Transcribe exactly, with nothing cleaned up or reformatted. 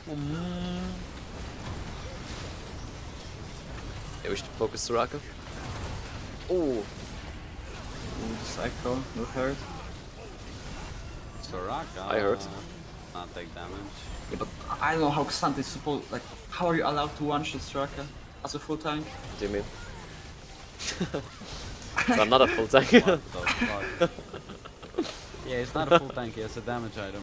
Mm. Yeah, we should focus Soraka. Oh, Psycho, no hurt. Soraka. I hurt. Not take damage. Yeah, but I don't know how Xant is supposed. Like, how are you allowed to one-shot Soraka as a full tank? what do you mean? So I'm not a full tank. What the fuck? Yeah, it's not a full tank, it's a damage item.